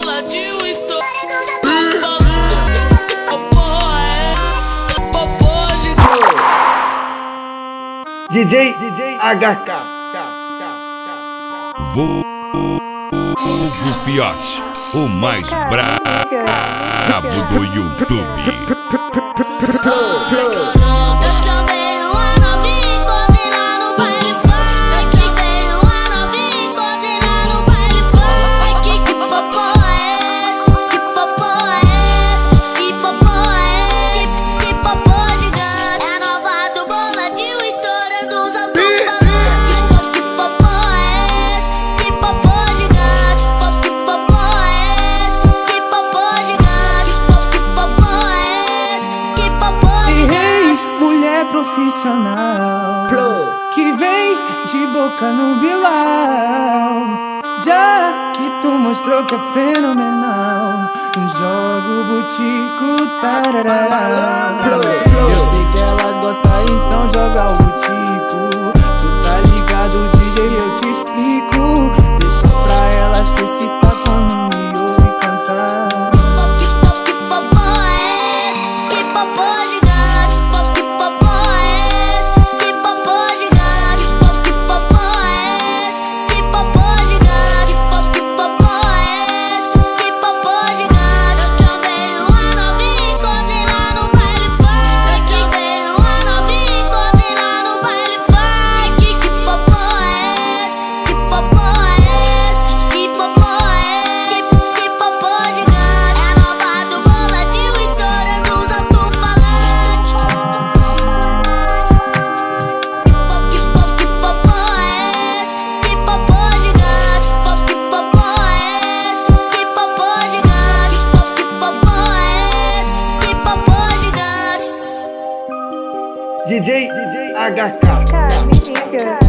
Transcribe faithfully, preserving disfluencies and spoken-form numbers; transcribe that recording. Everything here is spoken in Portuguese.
D J, D J H K. Vulgo Fiote, o mais brabo do YouTube. Profissional que vem de boca no Bilal, já que tu mostrou que é fenomenal, jogo butico, tarará. Eu sei que elas gostam, então joga o butico. Tu tá ligado, D J, eu te explico. Deixa pra elas se excitar quando me ouve cantar. D J, D J H K.